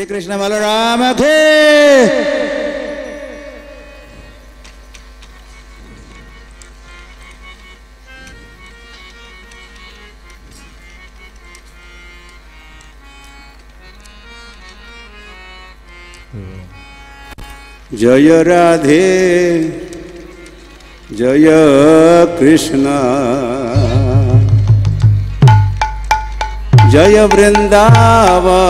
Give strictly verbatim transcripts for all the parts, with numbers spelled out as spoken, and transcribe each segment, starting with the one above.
श्री कृष्ण बलराम के जय राधे जय कृष्ण जय वृंदावन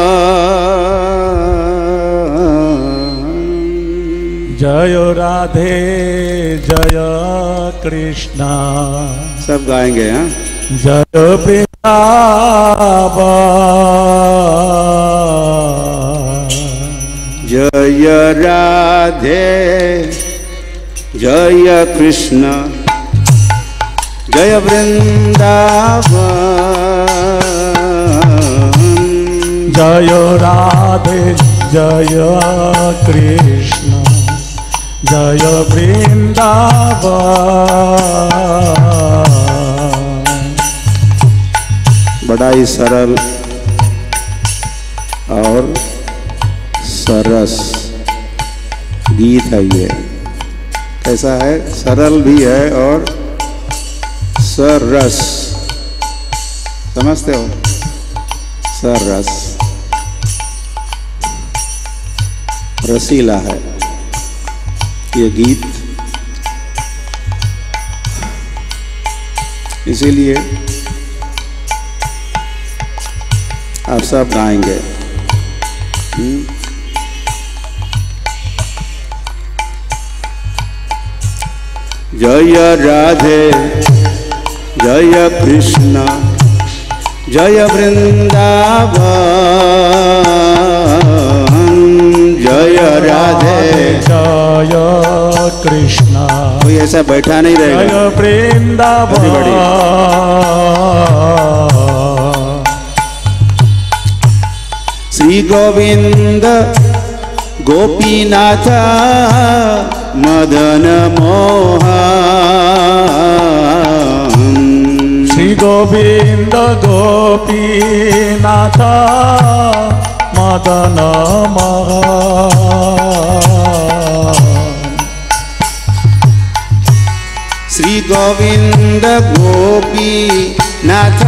जय राधे जय कृष्ण सब गाएंगे। हाँ, जय वृंदावन जय राधे जय कृष्ण जय वृंदावन जय राधे जय कृष्ण जय वृंदावन। बड़ा ही सरल और सरस गीत है ये। कैसा है? सरल भी है और सरस, समझते हो? सरस रसीला है ये गीत, इसीलिए आप सब गाएंगे। जय राधे जय कृष्ण जय वृंदावन जय राधे जय कृष्ण। कोई ऐसा बैठा नहीं रहेगा। जय वृंदावन श्री गोविंद गोपीनाथ मदन मोहन श्री गोविंद गोपीनाथ मदन मोहन श्री गोविंद गोपीनाथ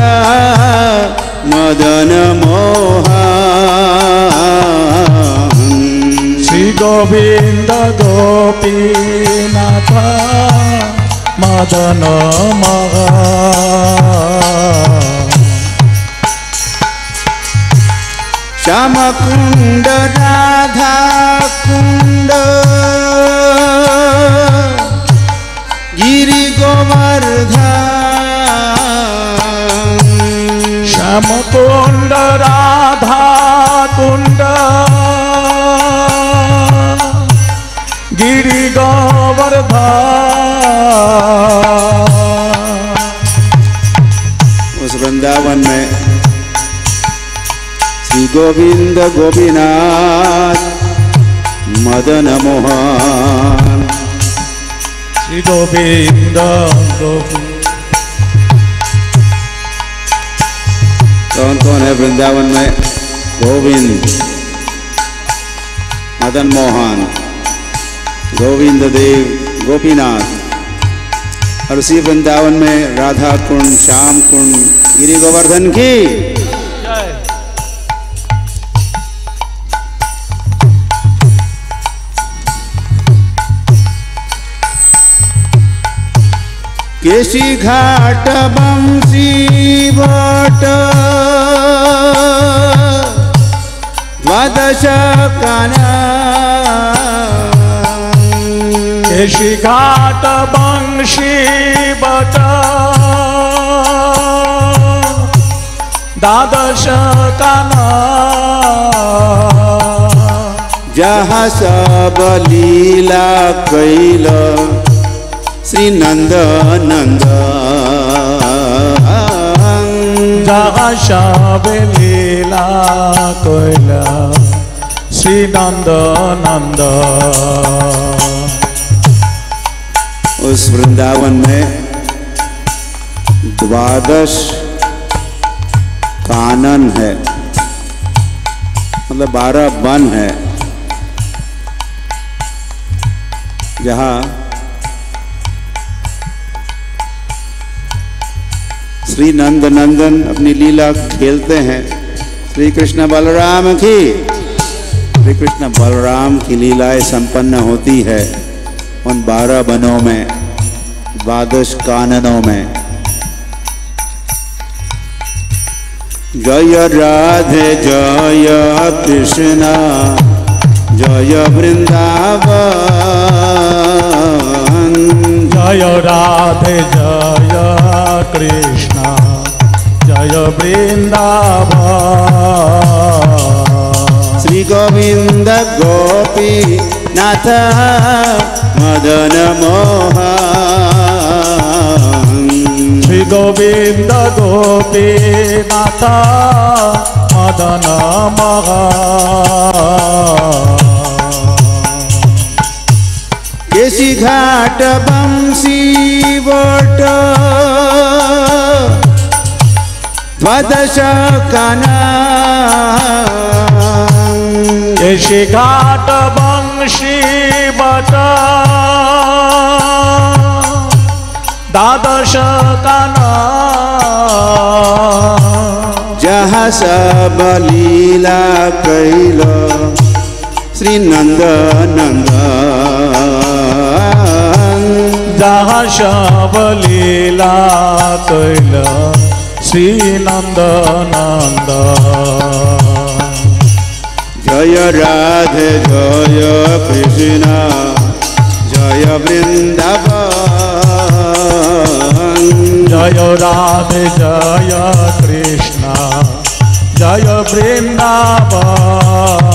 मदन मोहन श्री गोविंद गोपीनाथ मदन मोहन श्याम कुंड राधा कुंड गिरि गोवर्धन श्याम कुंड राधा कुंड गिरि गोवर्धन। उस वृंदावन में श्री गोविंद गोपीनाथ मदन मोहन श्री गोविंद गोपी कौन कौन है वृंदावन में? गोविंद मदन मोहन गोविंद देव गोपीनाथ। और उसी वृंदावन में राधा कुंड श्याम कुंड गिरि गोवर्धन की केशी घाट बंसी भट द्वादश काना केशी घाट बंशी बट द्वादश काना जहाँ सब लीला कैल श्री नंद नंद जहाँ सब लीला कैला श्री नंद नंद। उस वृंदावन में द्वादश कानन है, मतलब बारह वन है जहाँ श्री नंद नंदन अपनी लीला खेलते हैं। श्री कृष्ण बलराम की श्री कृष्ण बलराम की लीलाएं संपन्न होती है उन बारह वनों में, द्वादश काननों में। जय राधे जय कृष्ण जय वृंदावन, जय राधे जय कृष्ण जय वृंदावन। श्री गोविंद गोपी नाथ मदन मोहन, श्री गोविंद गोपी नाथ मदन मोहन। केसी घाट बंसी बोट द्वादश कानन, केसी घाट बंशी बट द्वादश कानन। जहाँ सब लीला कैल श्री नंद नंदन, जहाँ सब लीला कैल श्री नंद नंदन। जय राधे जय कृष्ण जय वृंदावन, जय राधे जय कृष्ण जय वृंदावन।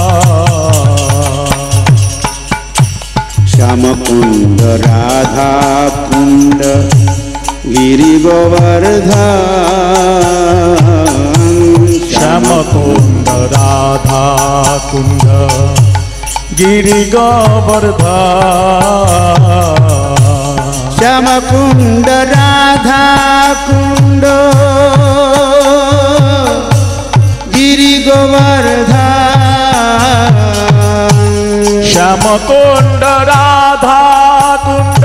श्याम कुंड राधा कुंड गिरि गोवर्धन, श्याम कुंड राधा कुंड गिरि गोवर्धन। श्याम कुंड राधा कुंड गिरि गोवर्धन, श्याम कुंड राधा कुंड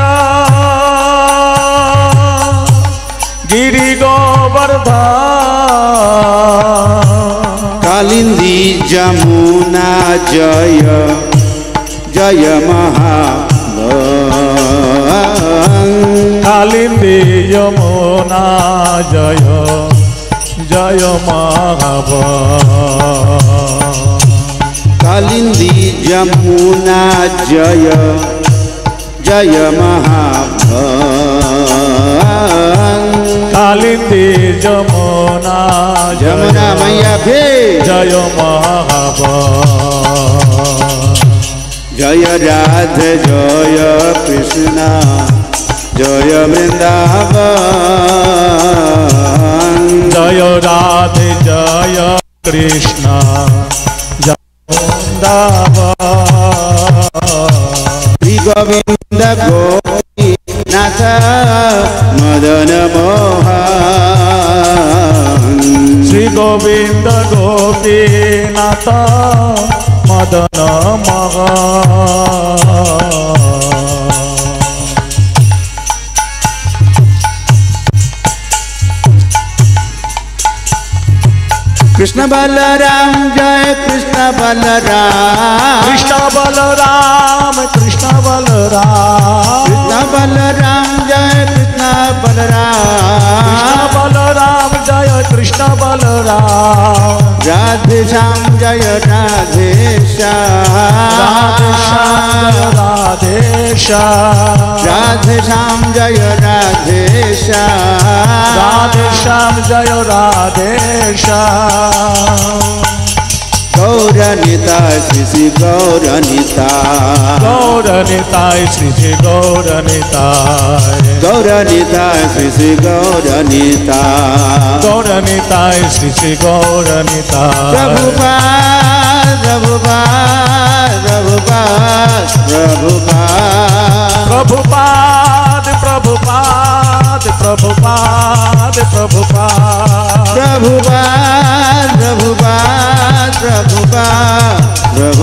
गिरि गोवर्धन। कालिंदी जमुना जय जय महावन, कालिंदी यमुना जय जय महावन। कालिंदी जमुना जय जय महावन, कालिंदी जमुना जमुना मैया भी जय महावन। जय राधे जय कृष्ण जय वृंदावन, जय राधे जय कृष्ण जय वृंदावन। श्री गोविंद गोपी नाथ मदन मोहन, श्री गोविंद गोपी नाथ मदन मोहन। कृष्ण बलराम जय कृष्ण बलराम, कृष्ण बलराम कृष्ण बलराम, कृष्ण बलराम जय कृष्ण बलराम, कृष्ण बलराम जय कृष्ण बलराम। राधे श्याम जय राधे श्याम, राधे श्याम राधे श्याम, राधे श्याम जय राधे श्याम, राधे श्याम जय राधे श्याम। गौरनिता श्री श्री गौरनिता, गौरनिताय श्री श्री गौरनिताय, गौरनिता श्री श्री गौरनिता, गौरनिताय श्री श्री गौरनिताय। प्रभुपाद प्रभुपाद प्रभुपाद प्रभुपाद प्रभुपाद प्रभुपाद प्रभुपाद प्रभुपाद प्रभुपाद प्रभुपाद प्रभुपाद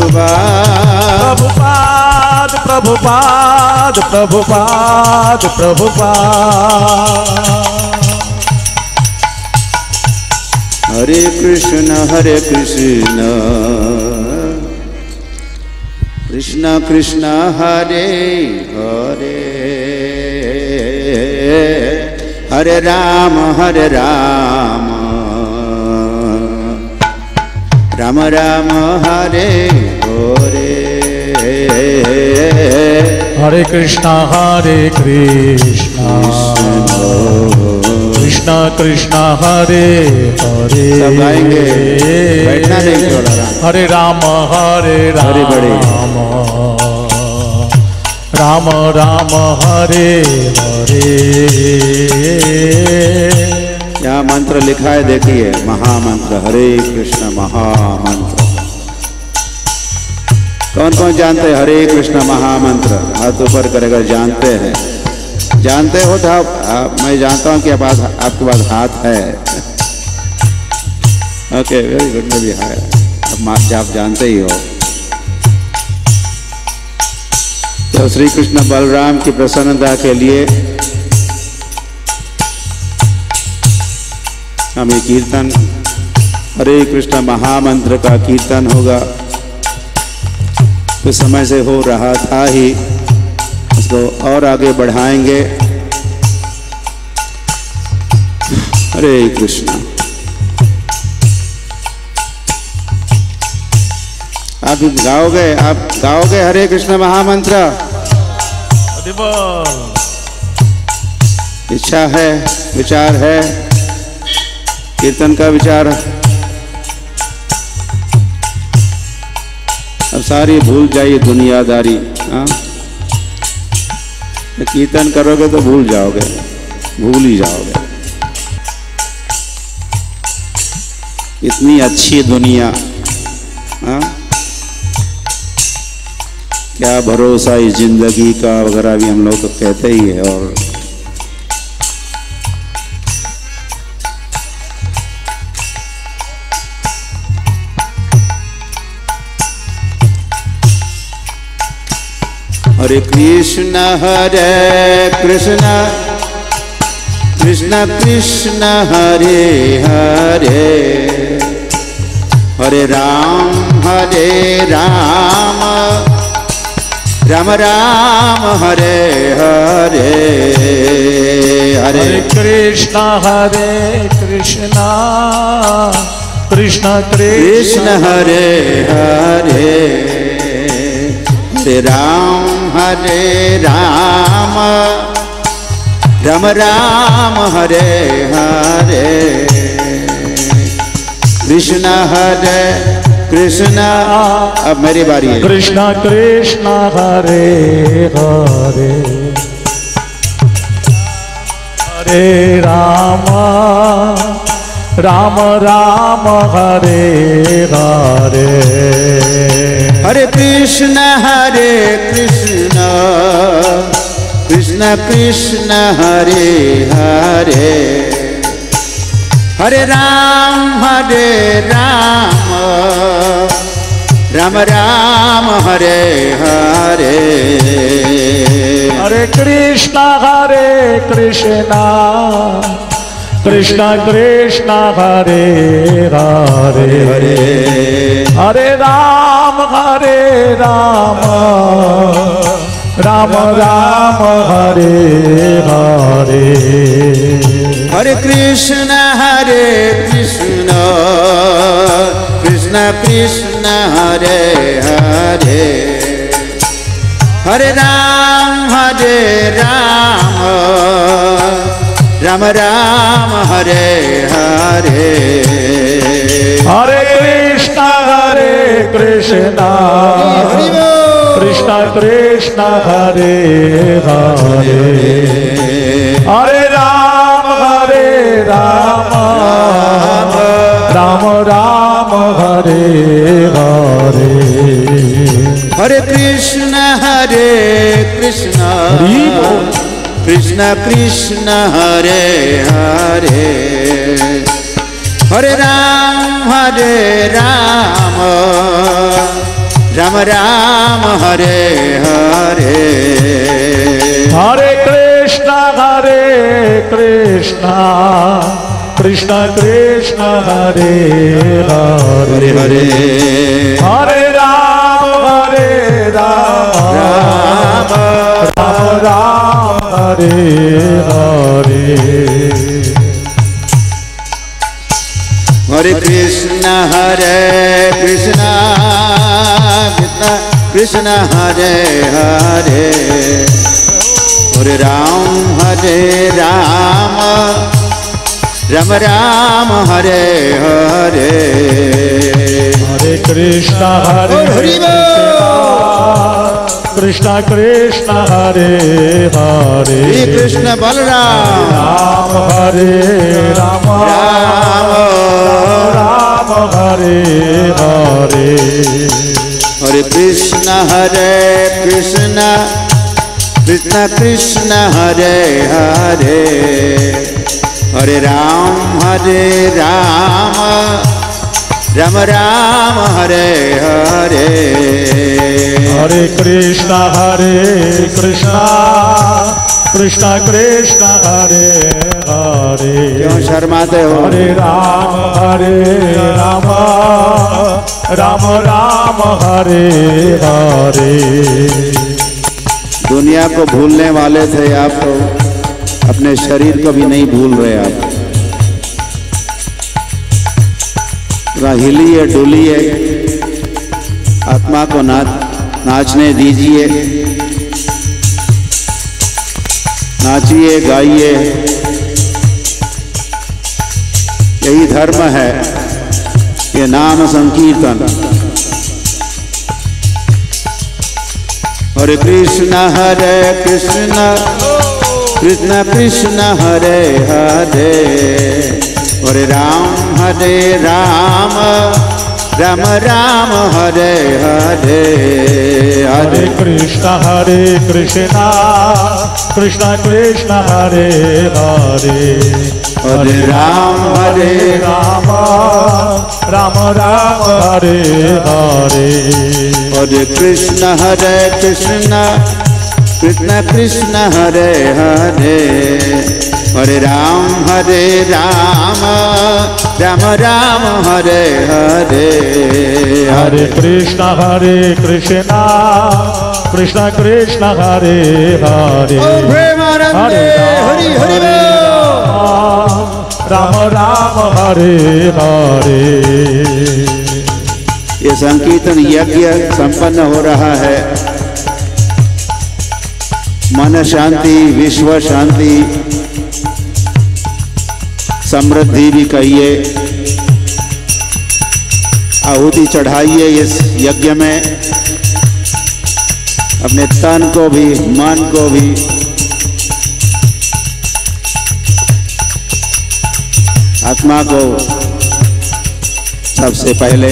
प्रभुपाद प्रभुपाद प्रभुपाद प्रभुपाद प्रभुपाद। हरे कृष्ण हरे कृष्ण कृष्ण कृष्ण हरे हरे हरे राम हरे राम राम राम हरे हरे। हरे कृष्णा हरे कृष्णा कृष्णा कृष्णा हरे हरे। सब गाएंगे, बैठना नहीं थोड़ा। हरे राम हरे राम राम राम हरे हरे। यहाँ मंत्र लिखा है, देखिए, महामंत्र हरे कृष्ण महामंत्र। कौन कौन जानते हैं हरे कृष्ण महामंत्र? हाथ ऊपर कर अगर जानते हैं। जानते हो तो आप, आप मैं जानता हूं कि आप, आपके पास हाथ है। ओके, वेरी गुड, में भी है। अब आप जानते ही हो। तो श्री कृष्ण बलराम की प्रसन्नता के लिए हमें कीर्तन हरे कृष्ण महामंत्र का कीर्तन होगा। कुछ समय से हो रहा था ही, उसको और आगे बढ़ाएंगे। हरे कृष्ण। आप गाओगे, आप गाओगे हरे कृष्ण महामंत्र? इच्छा है, विचार है, कीर्तन का विचार। अब सारी भूल जाइए दुनियादारी। हाँ, कीर्तन करोगे तो भूल जाओगे, भूल ही जाओगे। इतनी अच्छी दुनिया, हाँ, क्या भरोसा इस जिंदगी का वगैरह भी हम लोग तो कहते ही है। और हरे कृष्ण हरे कृष्ण कृष्ण कृष्ण हरे हरे हरे राम हरे राम राम राम हरे हरे। हरे कृष्ण हरे कृष्ण कृष्ण कृष्ण हरे हरे हरे राम हरे राम राम राम हरे हरे। कृष्ण हरे कृष्ण। अब मेरी बारी है। कृष्ण कृष्ण हरे हरे हरे राम राम राम हरे हरे। हरे कृष्ण हरे कृष्ण कृष्ण कृष्ण हरे हरे हरे राम हरे राम राम राम हरे हरे। हरे कृष्ण हरे कृष्ण कृष्ण कृष्ण हरे हरे हरे हरे राम हरे राम राम राम हरे हरे। हरे कृष्ण हरे कृष्ण कृष्ण कृष्ण हरे हरे हरे राम हरे राम राम राम हरे हरे। हरे कृष्ण हरे कृष्ण कृष्ण कृष्ण हरे हरे हरे राम हरे राम राम राम हरे हरे। हरे कृष्ण हरे कृष्ण कृष्ण कृष्ण हरे हरे हरे राम हरे राम राम राम हरे हरे हरे कृष्णा हरे कृष्णा कृष्णा कृष्णा हरे हरे हरे हरे राम हरे राम राम राम राम हरे हरे हरे कृष्ण हरे कृष्ण कृष्ण कृष्ण हरे हरे हरे राम हरे राम राम राम हरे हरे हरे कृष्ण हरे कृष्ण कृष्ण हरे हरे श्री कृष्ण बलराम राम हरे राम राम राम हरे हरे हरे कृष्ण हरे कृष्ण कृष्ण कृष्ण हरे हरे हरे राम हरे राम राम राम हरे हरे हरे कृष्ण हरे कृष्ण कृष्ण कृष्ण हरे हरे क्यों शर्माते हो? हरे राम हरे राम राम राम हरे हरे दुनिया को भूलने वाले थे आप, तो अपने शरीर को भी नहीं भूल रहे आप। हिलिए डुलिए, आत्मा को नाच नाचने दीजिए, नाचिए गाइए, यही धर्म है, ये नाम संकीर्तन। हरे कृष्ण हरे कृष्ण कृष्ण कृष्ण हरे हरे हरे राम हरे राम राम राम हरे हरे हरे कृष्ण हरे कृष्ण कृष्ण कृष्ण हरे हरे हरे राम हरे राम राम राम हरे हरे हरे कृष्ण हरे कृष्ण कृष्ण कृष्ण हरे हरे हरे राम हरे राम राम राम हरे हरे हरे कृष्ण हरे कृष्ण कृष्ण कृष्ण हरे हरे हरे हरि हरि राम राम हरे हरे। ये संकीर्तन यज्ञ संपन्न हो रहा है। मन शांति, विश्व शांति, समृद्धि भी कहिए। आहुति चढ़ाइए इस यज्ञ में, अपने तन को भी मन को भी। आत्मा को सबसे पहले।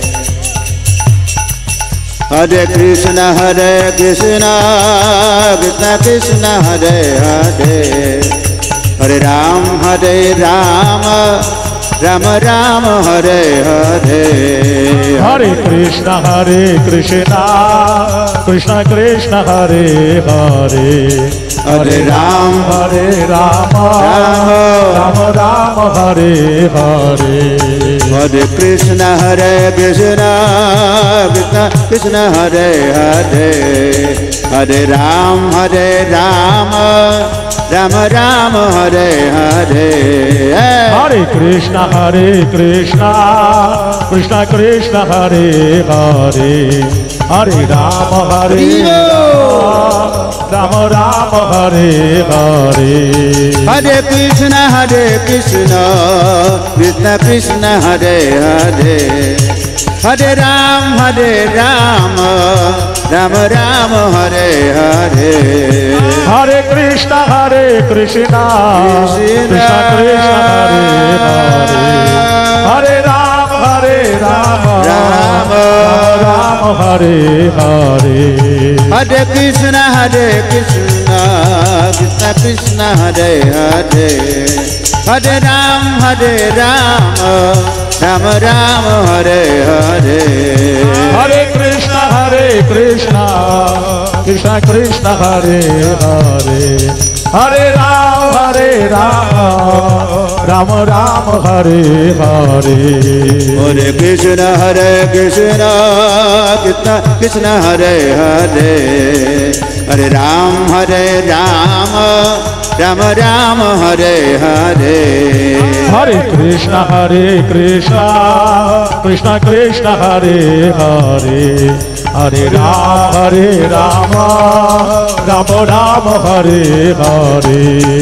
हरे कृष्ण हरे कृष्ण कृष्ण कृष्ण हरे हरे हरे राम हरे राम राम राम हरे हरे हरे कृष्ण हरे कृष्ण कृष्ण कृष्ण हरे हरे हरे राम हरे राम राम राम हरे हरे हरे कृष्ण हरे कृष्ण कृष्ण कृष्ण हरे हरे हरे राम हरे राम राम राम हरे हरे हरे कृष्ण हरे कृष्ण कृष्ण कृष्ण हरे हरे हरे राम हरे राम राम हरे हरे हरे कृष्ण हरे कृष्ण कृष्ण कृष्ण हरे हरे हरे राम हरे राम राम राम हरे हरे हरे कृष्ण हरे कृष्ण कृष्ण कृष्ण हरे हरे हरे राम हरे राम राम राम हरे हरे हरे कृष्ण हरे कृष्ण कृष्ण कृष्ण हरे हरे हरे राम हरे राम राम राम हरे हरे हरे कृष्णा हरे कृष्णा कृष्णा कृष्णा हरे हरे हरे राम हरे राम राम राम हरे हरे हरे कृष्ण हरे कृष्ण कृष्ण कृष्ण हरे हरे हरे राम हरे राम राम राम हरे हरे हरे कृष्णा हरे कृष्णा कृष्णा कृष्णा हरे हरे हरे राम हरे राम राम राम हरे हरे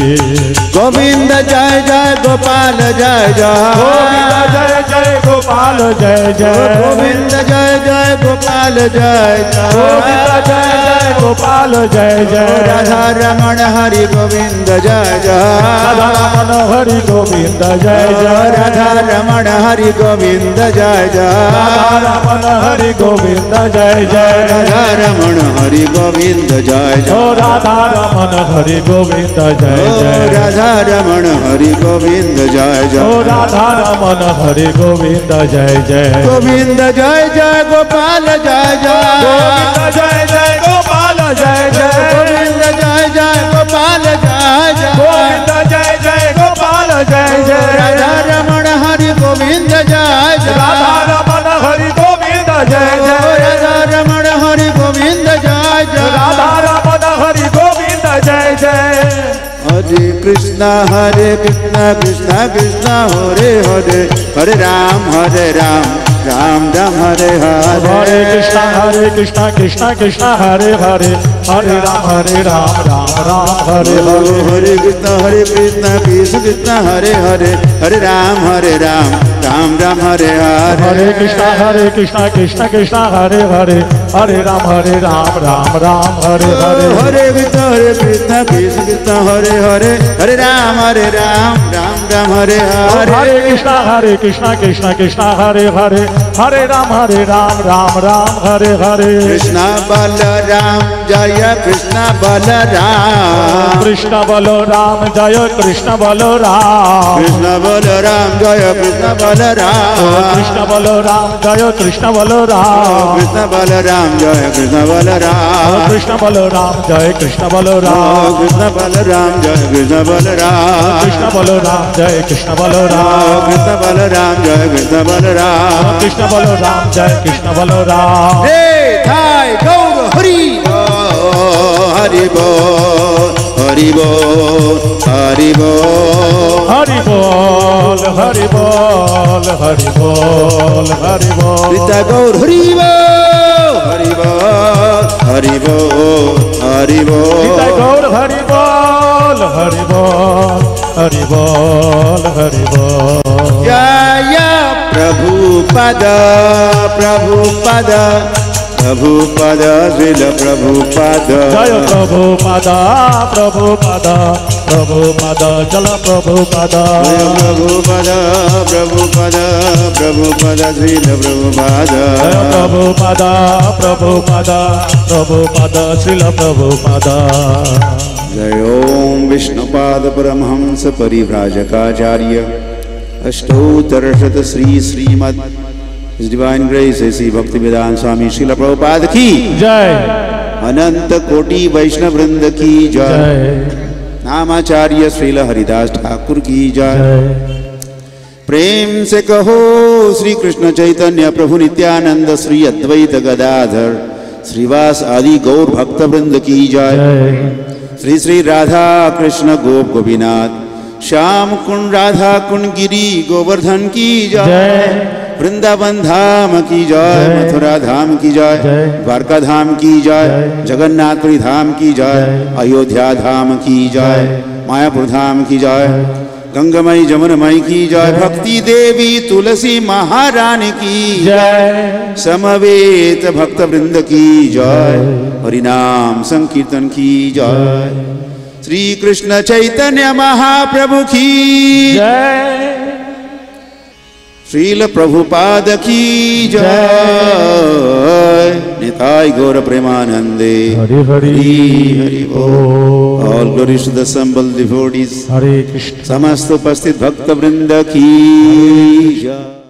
गोविंद जय जय गोपाल जय जय गोविंद जय जय गोपाल जय जय गोविंद जय जय गोपाल जय जय गोविंद जय जय गोपाल जय जय राधा रमण हरि गोविंद जय जय राधा रमण हरि गोविंद जय जय राधा रमण हरि गोविंद जय जय राधा रमण हरि गोविंद जय जय राधा रमण हरि गोविंद जय जय ओ राधा रमण हरि गोविंद जय जय राधा रमण हरि गोविंद जय जय ओ राधा रमण हरि गोविंद जय जय गोविंद जय जय गोपाल जय जय गोविंद जय जय गोपाल जय जय गोविंद जय जय गोपाल जय जय गोविंद जय जय गोपाल जय जय राधा रमण हरि गोविंद जय जय राधा रमण हरि गोविंद जय जय राधा रमण हरि गोविंद जय जय राधा रमण हरि गोविंद जय जय हरे कृष्णा हरे कृष्णा कृष्णा कृष्णा हरे हरे हरे राम हरे राम राम राम हरे हरे हरे कृष्णा हरे कृष्णा कृष्णा कृष्णा हरे हरे हरे राम हरे राम राम राम हरे हरे हरे कृष्णा हरे कृष्णा कृष्ण कृष्णा हरे हरे हरे राम हरे राम राम राम हरे हरे हरे कृष्णा हरे कृष्णा कृष्णा कृष्णा हरे हरे हरे राम हरे राम राम राम हरे हरे हरे कृष्णा हरे कृष्णा कृष्ण कृष्णा हरे हरे हरे राम हरे राम राम राम हरे हरे हरे कृष्णा हरे कृष्णा कृष्णा कृष्णा हरे हरे हरे राम हरे राम राम राम हरे हरे कृष्णा बलराम जय कृष्णा बलराम कृष्ण बलो राम जय कृष्ण बलो राम कृष्ण बलराम जय कृष्ण बलराम कृष्ण बलो राम जय कृष्ण बलो राम कृष्ण बलराम जय कृष्ण बलराम कृष्ण बलो राम जय कृष्ण बलो राम कृष्ण बलराम जय कृष्ण बलराम कृष्ण बलो राम जय कृष्ण बलो राम कृष्ण बलराम जय कृष्ण बलराम कृष्ण बलो राम जय कृष्ण बलो राम हे थाय गौर हरि हरि बोल हरि बोल हरि बोल हरि बोल हरि बोल हरि बोल हरि बोल पिता गौर हरि बोल हरि बोल हरि बोल हरि पिता बोल गौर हरि बोल हरि बोल हरि बोल हरि बोल जय प्रभुपद प्रभुपद प्रभुपद श्रील प्रभुपद जय प्रभुपद प्रभुपद प्रभुपद जल प्रभुपद जय प्रभुपद प्रभुपद प्रभुपद श्रील प्रभुपद जय प्रभुपद प्रभुपद प्रभुपद श्रील प्रभुपद जय ओम विष्णुपाद परमहंस परिव्राजकाचार्य अष्टोत्तरशत श्री श्रीमद डिवाइन ग्रेस ऐसी भक्ति वेदांत स्वामी श्रील प्रभुपाद की जय अनंत कोटि वैष्णव वृंद की जय जय नामाचार्य श्रील हरिदास ठाकुर की जय प्रेम से कहो श्री कृष्ण चैतन्य प्रभु नित्यानंद श्री अद्वैत गदाधर श्रीवास आदि गौर भक्त वृंद की जय श्री श्री राधा कृष्ण गोप गोपीनाथ श्याम कुंड राधा कुंड गिरी गोवर्धन की जय वृंदावन धाम की जय मथुरा धाम की जय द्वारका धाम की जय जगन्नाथपुरी धाम की जय अयोध्या धाम की जय मायापुर धाम की जय गंगामयी जमुनामयी की जय भक्ति देवी तुलसी महारानी की जय समवेत भक्त वृंद की जय हरिनाम संकीर्तन की जय श्री कृष्ण चैतन्य महाप्रभु की जय श्रील प्रभुपाद की जय निताय गौर प्रेमानंदे हरि हरि हरि बोल। All glories to the assembled devotees. हरे कृष्ण। समस्त उपस्थित भक्त वृंद की जय।